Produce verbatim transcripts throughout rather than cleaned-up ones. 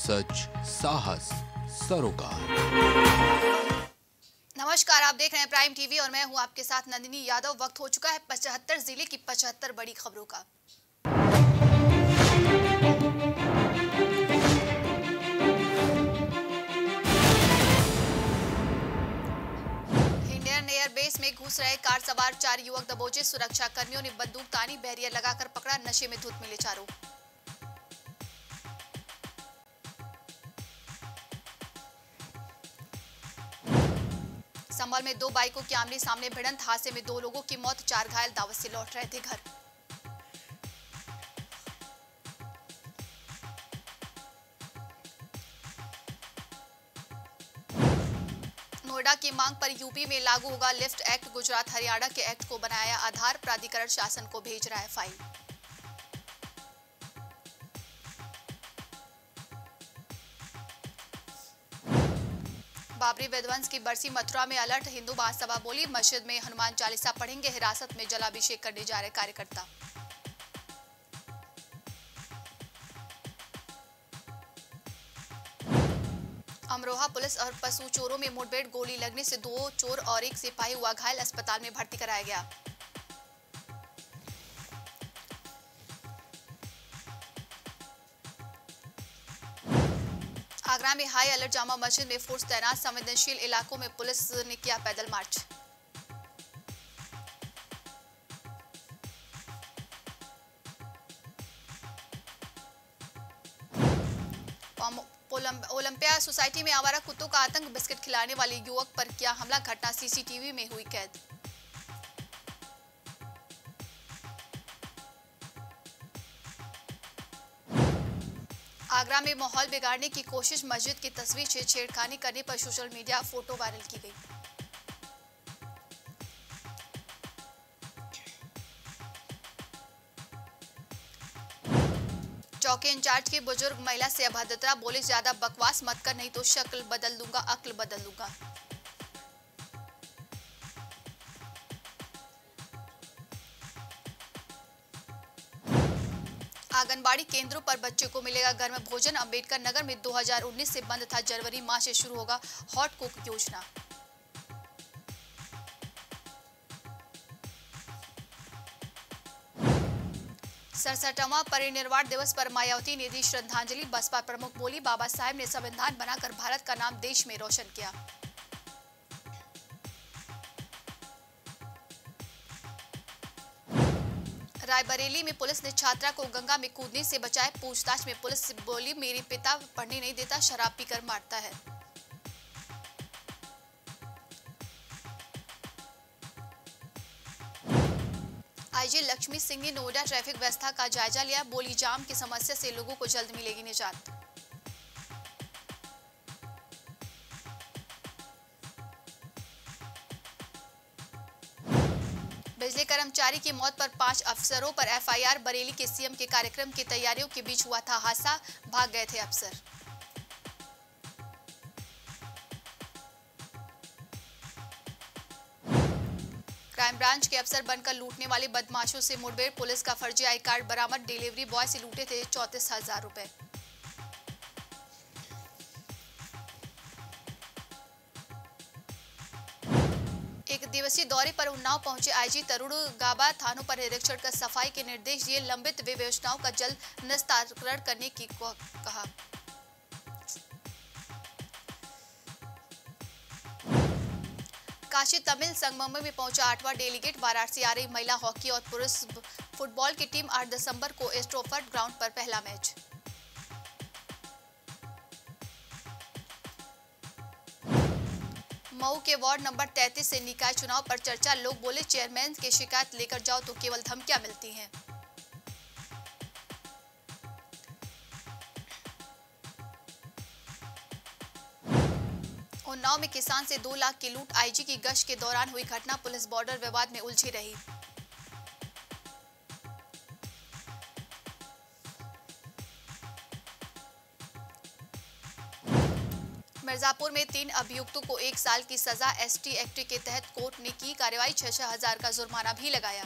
सच, साहस, सरोकार। नमस्कार, आप देख रहे हैं प्राइम टीवी और मैं हूं आपके साथ नंदिनी यादव। वक्त हो चुका है पचहत्तर जिले की पचहत्तर बड़ी खबरों का। इंडियन एयरबेस में घुस रहे कार सवार चार युवक दबोचे, सुरक्षा कर्मियों ने बंदूक तानी, बैरियर लगाकर पकड़ा, नशे में धुत मिले चारों। संभल में दो बाइकों की आमने सामने भिड़ंत, हादसे में दो लोगों की मौत, चार घायल, दावत से लौट रहे थे घर। नोएडा की मांग पर यूपी में लागू होगा लिफ्ट एक्ट, गुजरात हरियाणा के एक्ट को बनाया आधार, प्राधिकरण शासन को भेज रहा है फाइल। बाबरी विध्वंस की बरसी, मथुरा में अलर्ट, हिंदू महासभा बोली मस्जिद में हनुमान चालीसा पढ़ेंगे, हिरासत में जलाभिषेक करने जा रहे कार्यकर्ता। अमरोहा पुलिस और पशु चोरों में मुठभेड़, गोली लगने से दो चोर और एक सिपाही हुआ घायल, अस्पताल में भर्ती कराया गया। आगरा में हाई अलर्ट, जामा मस्जिद में फोर्स तैनात, संवेदनशील इलाकों में पुलिस ने किया पैदल मार्च। ओलंपिया सोसाइटी में आवारा कुत्तों का आतंक, बिस्किट खिलाने वाले युवक पर किया हमला, घटना सीसीटीवी में हुई कैद। आगरा में माहौल बिगाड़ने की कोशिश, मस्जिद की तस्वीर से छेड़खानी करने पर सोशल मीडिया फोटो वायरल की गई। चौकी इंचार्ज की बुजुर्ग महिला से अभद्रता, बोले ज्यादा बकवास मत कर नहीं तो शक्ल बदल दूंगा, अक्ल बदल दूंगा। आंगनबाड़ी केंद्रों पर बच्चों को मिलेगा घर में भोजन, अंबेडकर नगर में दो हज़ार उन्नीस से बंद था, जनवरी माह से शुरू होगा हॉट कुक योजना। सड़सठवां परिनिर्वाण दिवस पर मायावती ने दी श्रद्धांजलि, बसपा प्रमुख बोली बाबा साहेब ने संविधान बनाकर भारत का नाम देश में रोशन किया। रायबरेली में पुलिस ने छात्रा को गंगा में कूदने से बचाया, पूछताछ में पुलिस से बोली मेरे पिता पढ़ने नहीं देता, शराब पीकर मारता है। आईजी लक्ष्मी सिंह ने नोएडा ट्रैफिक व्यवस्था का जायजा लिया, बोली जाम की समस्या से लोगों को जल्द मिलेगी निजात। बिजली कर्मचारी की मौत पर पांच अफसरों पर एफआईआर, बरेली के सीएम के कार्यक्रम की तैयारियों के बीच हुआ था हादसा, भाग गए थे अफसर। क्राइम ब्रांच के अफसर बनकर लूटने वाले बदमाशों से मुठभेड़, पुलिस का फर्जी आई कार्ड बरामद, डिलीवरी बॉय से लूटे थे चौंतीस हजार रुपए। एक दिवसीय दौरे पर उन्नाव पहुंचे आईजी तरुण गाबा, थानों पर निरीक्षण कर सफाई के निर्देश दिए, लंबित व्यवस्थाओं का जल्द निस्तारण करने की कहा। काशी तमिल संगमम में पहुंचा आठवां डेलीगेट, वाराणसी आ रही महिला हॉकी और पुरुष फुटबॉल की टीम, आठ दिसंबर को एस्ट्रोफर्ट ग्राउंड पर पहला मैच। मऊ के वार्ड नंबर तैंतीस से निकाय चुनाव पर चर्चा, लोग बोले चेयरमैन की शिकायत लेकर जाओ तो केवल धमकियां मिलती हैं। उन्नाव में किसान से दो लाख की लूट, आईजी की गश्त के दौरान हुई घटना, पुलिस बॉर्डर विवाद में उलझी रही। मिर्जापुर में तीन अभियुक्तों को एक साल की सजा, एसटी एक्ट के तहत कोर्ट ने की कार्रवाई, छह छह हजार का जुर्माना भी लगाया।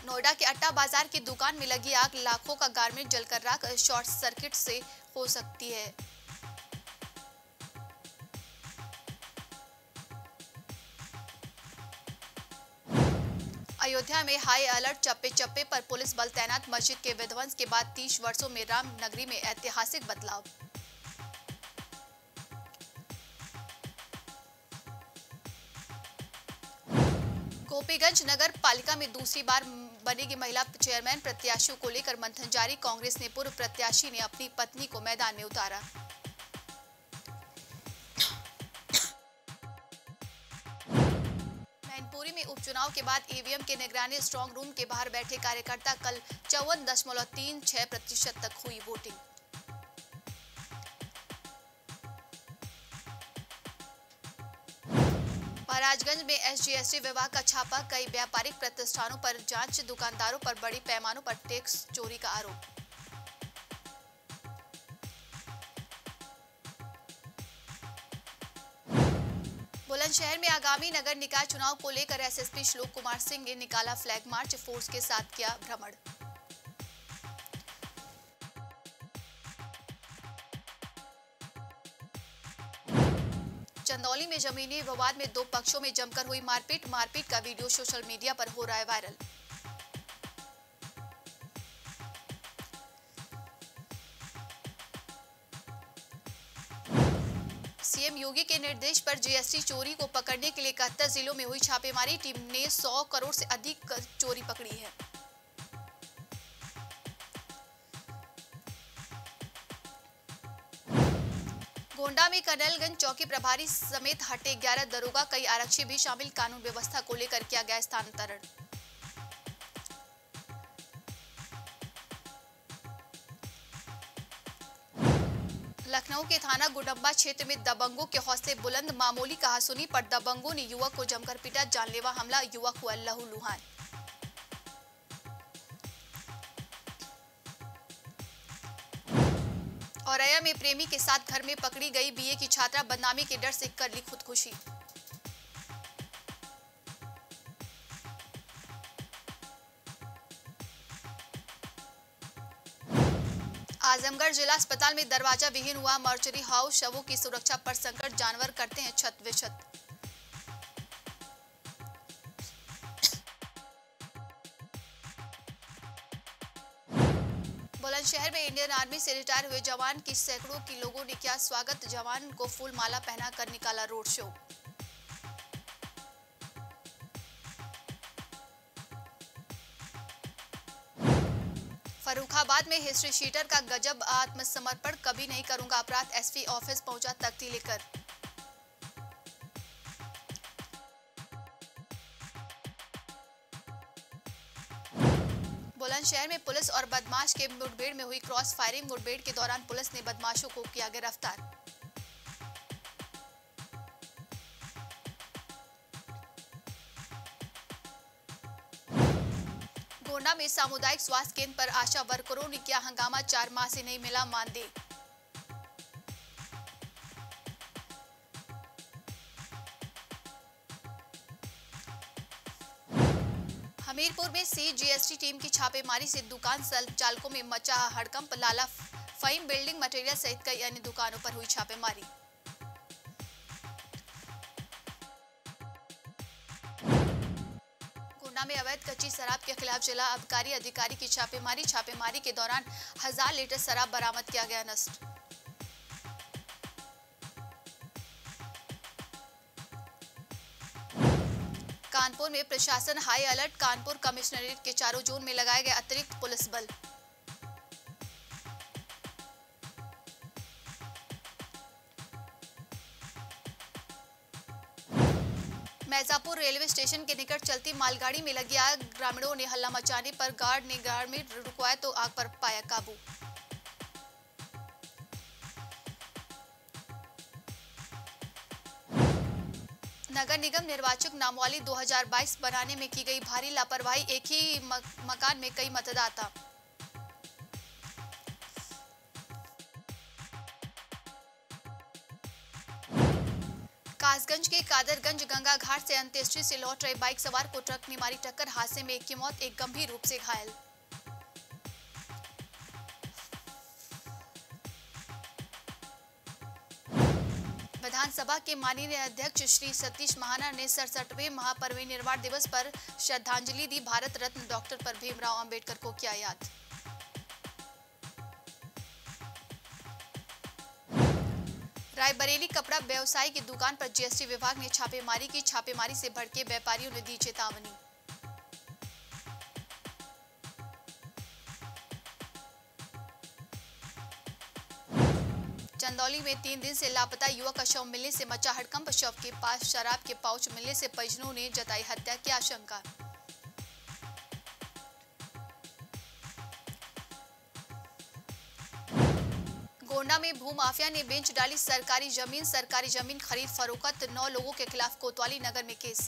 नोएडा के अट्टा बाजार की दुकान में लगी आग, लाखों का गारमेंट जलकर राख, शॉर्ट सर्किट से हो सकती है। अयोध्या में हाई अलर्ट, चप्पे चप्पे पर पुलिस बल तैनात। मस्जिद के विध्वंस के बाद तीस वर्षों में राम नगरी में ऐतिहासिक बदलाव। गोपीगंज नगर पालिका में दूसरी बार बनेगी महिला चेयरमैन, प्रत्याशियों को लेकर मंथन जारी। कांग्रेस ने पूर्व प्रत्याशी ने अपनी पत्नी को मैदान में उतारा। मैनपुरी में उपचुनाव के बाद ईवीएम के निगरानी स्ट्रांग रूम के बाहर बैठे कार्यकर्ता, कल चौवन दशमलव तीन छह प्रतिशत तक हुई वोटिंग। महाराजगंज में एसजीएसटी विभाग का छापा, कई व्यापारिक प्रतिष्ठानों पर जांच, दुकानदारों पर बड़ी पैमानों पर टैक्स चोरी का आरोप। बुलंदशहर में आगामी नगर निकाय चुनाव को लेकर एसएसपी श्लोक कुमार सिंह ने निकाला फ्लैग मार्च, फोर्स के साथ किया भ्रमण। चंदौली में जमीनी विवाद में दो पक्षों में जमकर हुई मारपीट, मारपीट का वीडियो सोशल मीडिया पर हो रहा है वायरल। सीएम योगी के निर्देश पर जीएसटी चोरी को पकड़ने के लिए इकहत्तर जिलों में हुई छापेमारी, टीम ने सौ करोड़ से अधिक चोरी पकड़ी है। गोंडा में कर्नलगंज चौकी प्रभारी समेत हटे ग्यारह दरोगा, कई आरक्षी भी शामिल, कानून व्यवस्था को लेकर किया गया स्थानांतरण। लखनऊ के थाना गुडम्बा क्षेत्र में दबंगों के हौसले बुलंद, मामूली कहासुनी पर दबंगों ने युवक को जमकर पीटा, जानलेवा हमला, युवक हुआ लहूलुहान। औरैया में प्रेमी के साथ घर में पकड़ी गई बीए की छात्रा, बदनामी के डर से कर ली खुदकुशी। आजमगढ़ जिला अस्पताल में दरवाजा विहीन हुआ मर्चरी हाउस, शवों की सुरक्षा पर संकट, जानवर करते हैं छत विछत। बुलंदशहर में इंडियन आर्मी से रिटायर हुए जवान की सैकड़ों की लोगों ने किया स्वागत, जवान को फूल माला पहनाकर निकाला रोड शो। फर्रुखाबाद में हिस्ट्री शीटर का गजब आत्मसमर्पण, कभी नहीं करूंगा अपराध, एसपी ऑफिस पहुंचा तख्ती लेकर। बुलंदशहर में पुलिस और बदमाश के मुठभेड़ में हुई क्रॉस फायरिंग, मुठभेड़ के दौरान पुलिस ने बदमाशों को किया गिरफ्तार। गोंडा में सामुदायिक स्वास्थ्य केंद्र पर आशा वर्करों ने किया हंगामा, चार माह से नहीं मिला मानदेय। हमीरपुर में सीजीएसटी टीम की छापेमारी से दुकान चालकों में मचा हड़कंप, लाला फहीम बिल्डिंग मटेरियल सहित कई अन्य दुकानों पर हुई छापेमारी। गोंडा में अवैध कच्ची शराब के खिलाफ जिला आबकारी अधिकारी की छापेमारी, छापेमारी के दौरान हजार लीटर शराब बरामद किया गया नष्ट। कानपुर में प्रशासन हाई अलर्ट, कानपुर कमिश्नरेट के चारों जोन में लगाए गए अतिरिक्त पुलिस बल। मैजापुर रेलवे स्टेशन के निकट चलती मालगाड़ी में लगी आग, ग्रामीणों ने हल्ला मचाने पर गार्ड ने गार्ड में रुकवाया तो आग पर पाया काबू। नगर निगम निर्वाचक नामावली दो हज़ार बाईस बनाने में की गई भारी लापरवाही, एक ही मकान में कई मतदाता। कासगंज के कादरगंज गंगा घाट से अंत्येष्टि से लौट रहे बाइक सवार को ट्रक ने मारी टक्कर। हादसे में एक की मौत, एक गंभीर रूप से घायल। विधानसभा के माननीय अध्यक्ष श्री सतीश महाना ने सड़सठवें महापरिनिर्वाण दिवस पर श्रद्धांजलि दी। भारत रत्न डॉक्टर पर भीमराव अंबेडकर को किया याद। रायबरेली कपड़ा व्यवसायी की दुकान पर जीएसटी विभाग ने छापेमारी की। छापेमारी से भड़के व्यापारियों ने दी चेतावनी। चंदौली में तीन दिन से लापता युवक का शव मिलने से मचा हड़कंप। शव के पास शराब के पाउच मिलने से परिजनों ने जताई हत्या की आशंका। गोंडा में भूमाफिया ने बेंच डाली सरकारी जमीन। सरकारी जमीन खरीद फरोख्त, नौ लोगों के खिलाफ कोतवाली नगर में केस।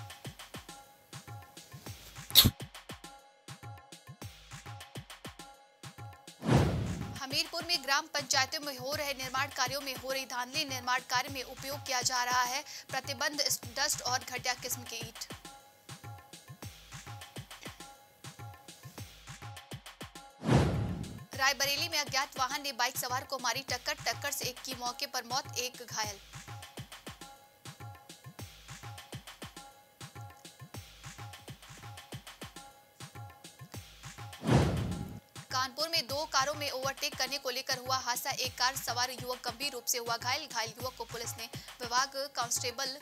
हमीरपुर में ग्राम पंचायतों में हो रहे निर्माण कार्यों में हो रही धांधली। निर्माण कार्य में उपयोग किया जा रहा है प्रतिबंध डस्ट और घटिया किस्म की ईंट। रायबरेली में अज्ञात वाहन ने बाइक सवार को मारी टक्कर। टक्कर से एक की मौके पर मौत, एक घायल। कानपुर में दो कारों में ओवरटेक करने को लेकर हुआ हादसा। एक कार सवार युवक गंभीर रूप से हुआ घायल। घायल युवक को पुलिस ने विभाग कांस्टेबल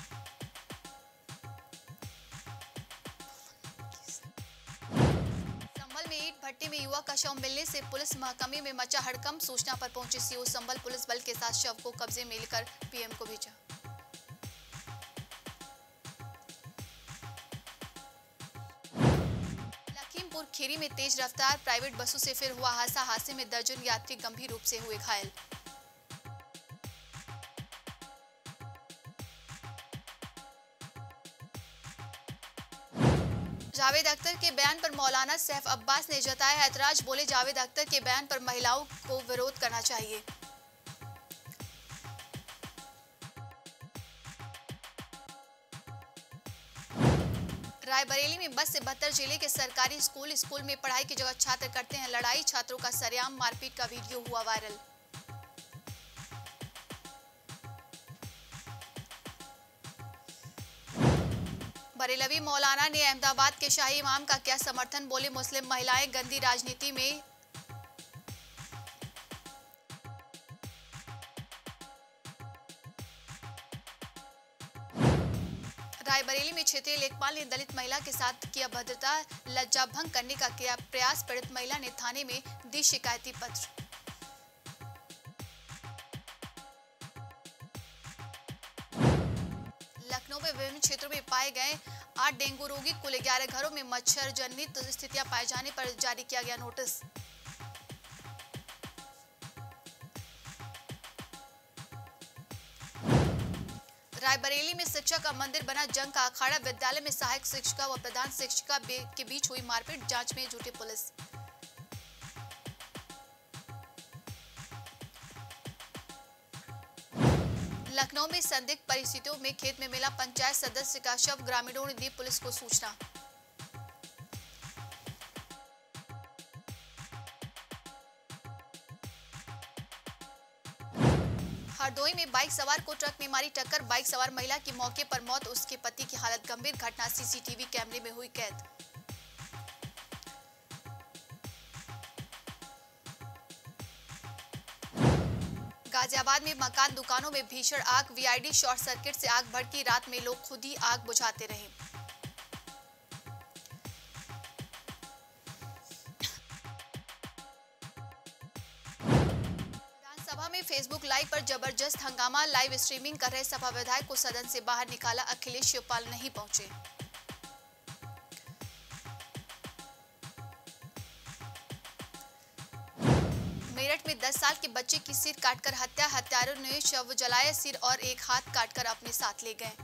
संभल में ईंट भट्टे में युवक का शव मिलने से पुलिस महकमे में मचा हड़कंप। सूचना पर पहुंची सीओ संभल पुलिस बल के साथ शव को कब्जे में लेकर पीएम को भेजा। खीरी में तेज रफ्तार प्राइवेट बसों से फिर हुआ हादसा। हादसे में दर्जन यात्री गंभीर रूप से हुए घायल। जावेद अख्तर के बयान पर मौलाना सैफ अब्बास ने जताया ऐतराज। बोले जावेद अख्तर के बयान पर महिलाओं को विरोध करना चाहिए। रायबरेली में बस से बदतर जिले के सरकारी स्कूल स्कूल में पढ़ाई की जगह छात्र करते हैं लड़ाई। छात्रों का सरेआम मारपीट का वीडियो हुआ वायरल। बरेलवी मौलाना ने अहमदाबाद के शाही इमाम का किया समर्थन। बोले मुस्लिम महिलाएं गंदी राजनीति में रायबरेली में क्षेत्रीय लेखपाल ने दलित महिला के साथ किया भद्रता लज्जा भंग करने का किया प्रयास। पीड़ित महिला ने थाने में दी शिकायती पत्र। लखनऊ में विभिन्न क्षेत्रों में पाए गए आठ डेंगू रोगी। कुल ग्यारह घरों में मच्छर जनित स्थितियां पाए जाने पर जारी किया गया नोटिस। रायबरेली में शिक्षक का मंदिर बना जंग का अखाड़ा। विद्यालय में सहायक शिक्षिका व प्रधान शिक्षिका के बीच हुई मारपीट। जांच में जुटी पुलिस। लखनऊ में संदिग्ध परिस्थितियों में खेत में मिला पंचायत सदस्य का शव। ग्रामीणों ने दी पुलिस को सूचना। हरदोई में बाइक सवार को ट्रक ने मारी टक्कर। बाइक सवार महिला की मौके पर मौत, उसके पति की हालत गंभीर। घटना सीसीटीवी कैमरे में हुई कैद। गाजियाबाद में मकान दुकानों में भीषण आग। वीआईडी शॉर्ट सर्किट से आग भड़की। रात में लोग खुद ही आग बुझाते रहे। सभा में फेसबुक लाइव पर जबरदस्त हंगामा। लाइव स्ट्रीमिंग कर रहे सपा विधायक को सदन से बाहर निकाला। अखिलेश शिवपाल नहीं पहुंचे। मेरठ में दस साल के बच्चे की सिर काटकर हत्या। हत्यारों ने शव जलाया, सिर और एक हाथ काटकर अपने साथ ले गए।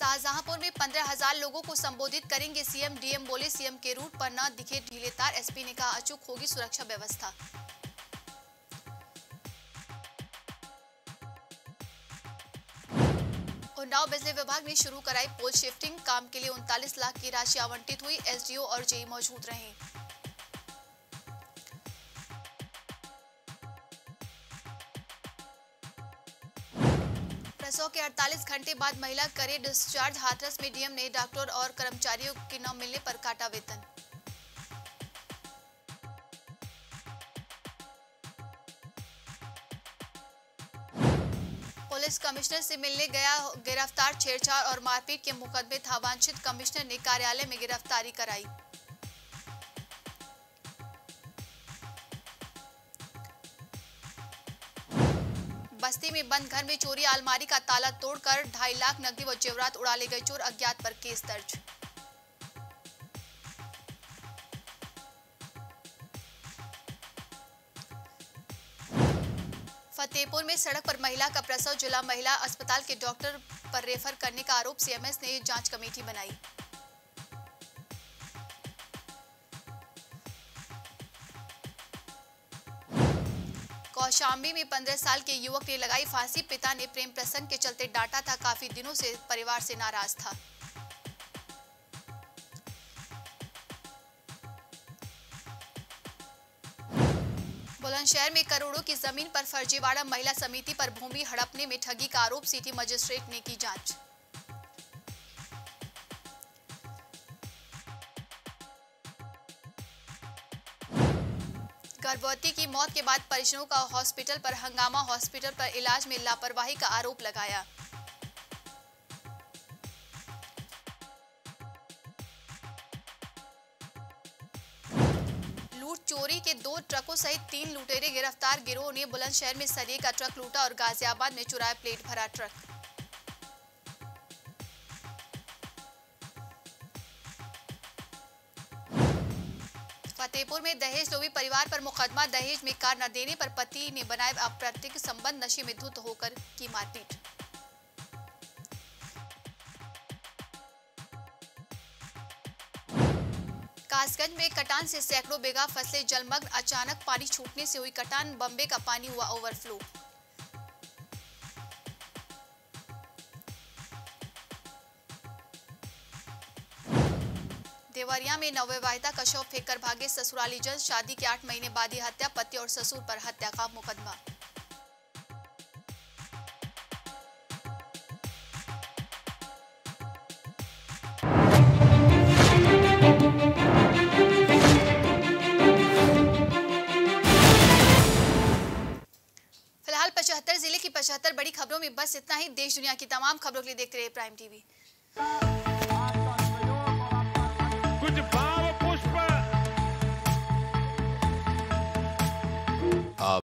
शाहजहांपुर में पंद्रह हजार लोगों को संबोधित करेंगे सीएम। डीएम बोले सीएम के रूट पर न दिखे ढीले तार। एसपी ने कहा अचूक होगी सुरक्षा व्यवस्था। उन्नाव बिजली विभाग ने शुरू कराई पोल शिफ्टिंग। काम के लिए उनतालीस लाख की राशि आवंटित हुई। एसडीओ और जेई मौजूद रहे। प्रसव के अड़तालीस घंटे बाद महिला करे डिस्चार्ज। हाथरस में डीएम ने डॉक्टर और कर्मचारियों के न मिलने पर काटा वेतन। पुलिस कमिश्नर से मिलने गया गिरफ्तार। छेड़छाड़ और मारपीट के मुकदमे था। वांछित कमिश्नर ने कार्यालय में गिरफ्तारी कराई। बस्ती में बंद घर में चोरी। अलमारी का ताला तोड़कर ढाई लाख नकदी व जेवरात उड़ा ले गए चोर। अज्ञात पर केस दर्ज। फतेहपुर में सड़क पर महिला का प्रसव। जिला महिला अस्पताल के डॉक्टर पर रेफर करने का आरोप। सीएमएस ने जांच कमेटी बनाई। कौशाम्बी में पंद्रह साल के युवक ने लगाई फांसी। पिता ने प्रेम प्रसंग के चलते डांटा था। काफी दिनों से परिवार से नाराज था। बुलंदशहर में करोड़ों की जमीन पर फर्जीवाड़ा। महिला समिति पर भूमि हड़पने में ठगी का आरोप। सिटी मजिस्ट्रेट ने की जांच। गर्भवती की मौत के बाद परिजनों का हॉस्पिटल पर हंगामा। हॉस्पिटल पर इलाज में लापरवाही का आरोप लगाया। लूट चोरी के दो ट्रकों सहित तीन लुटेरे गिरफ्तार। गिरोह ने बुलंदशहर में सरिये का ट्रक लूटा और गाजियाबाद में चुराया प्लेट भरा ट्रक। फतेहपुर में दहेज लोभी परिवार पर मुकदमा। दहेज में कार न देने पर पति ने बनाए अप्रैक्टिक संबंध। नशे में धुत होकर की मारपीट। कासगंज में कटान से सैकड़ों बीघा फसलें जलमग्न। अचानक पानी छूटने से हुई कटान। बम्बे का पानी हुआ ओवरफ्लो। देवरिया में नवविवाहिता का शव फेंककर भागे ससुराली जन। शादी के आठ महीने बाद ही हत्या। पति और ससुर पर हत्या का मुकदमा। फिलहाल पचहत्तर जिले की पचहत्तर बड़ी खबरों में बस इतना ही। देश दुनिया की तमाम खबरों के लिए देखते रहिए प्राइम टीवी।